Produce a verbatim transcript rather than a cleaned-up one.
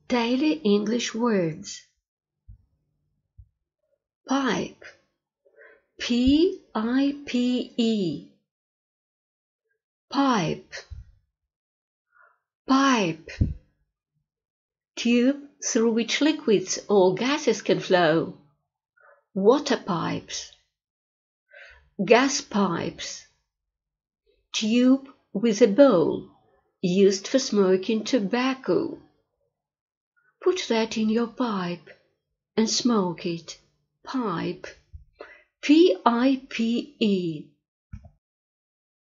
Daily English words. Pipe. P I P E. Pipe. Pipe. Tube through which liquids or gases can flow. Water pipes. Gas pipes. Tube with a bowl, used for smoking tobacco. Put that in your pipe and smoke it. Pipe. P I P E.